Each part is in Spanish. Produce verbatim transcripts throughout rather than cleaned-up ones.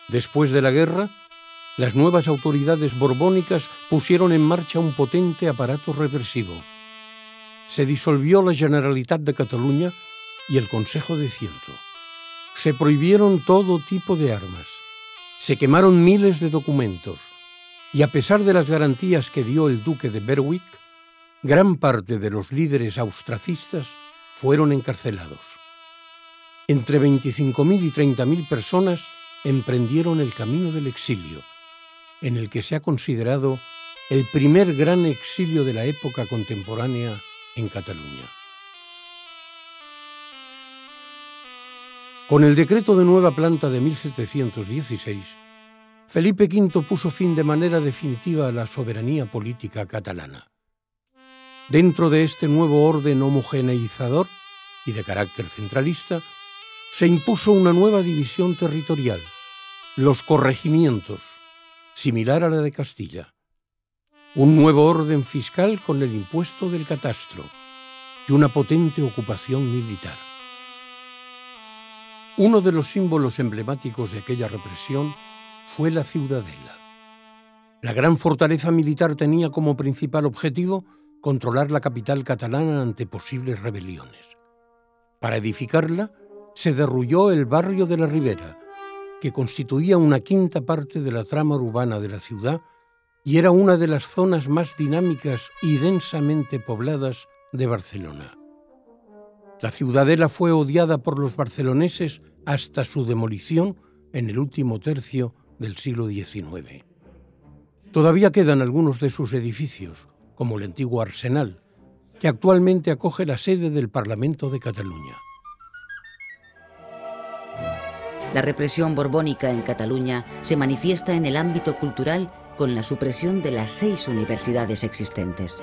Después de la guerra, las nuevas autoridades borbónicas pusieron en marcha un potente aparato represivo. Se disolvió la Generalitat de Cataluña y el Consejo de Ciento. Se prohibieron todo tipo de armas. Se quemaron miles de documentos. Y a pesar de las garantías que dio el duque de Berwick, gran parte de los líderes austracistas fueron encarcelados. Entre veinticinco mil y treinta mil personas emprendieron el camino del exilio, en el que se ha considerado el primer gran exilio de la época contemporánea en Cataluña. Con el decreto de nueva planta de mil setecientos dieciséis, Felipe quinto puso fin de manera definitiva a la soberanía política catalana. Dentro de este nuevo orden homogeneizador y de carácter centralista, se impuso una nueva división territorial, los corregimientos, similar a la de Castilla, un nuevo orden fiscal con el impuesto del catastro y una potente ocupación militar. Uno de los símbolos emblemáticos de aquella represión fue la Ciudadela. La gran fortaleza militar tenía como principal objetivo controlar la capital catalana ante posibles rebeliones. Para edificarla, se derrulló el barrio de la Ribera, que constituía una quinta parte de la trama urbana de la ciudad y era una de las zonas más dinámicas y densamente pobladas de Barcelona. La Ciudadela fue odiada por los barceloneses hasta su demolición en el último tercio del siglo diecinueve. Todavía quedan algunos de sus edificios, como el antiguo Arsenal, que actualmente acoge la sede del Parlamento de Cataluña. La represión borbónica en Cataluña se manifiesta en el ámbito cultural con la supresión de las seis universidades existentes.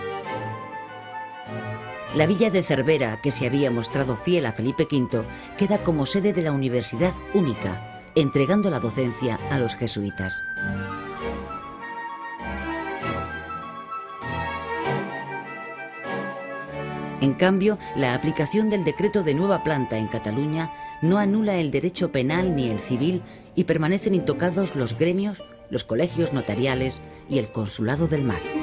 La villa de Cervera, que se había mostrado fiel a Felipe quinto, queda como sede de la universidad única, entregando la docencia a los jesuitas. En cambio, la aplicación del decreto de nueva planta en Cataluña no anula el derecho penal ni el civil y permanecen intocados los gremios, los colegios notariales y el consulado del mar.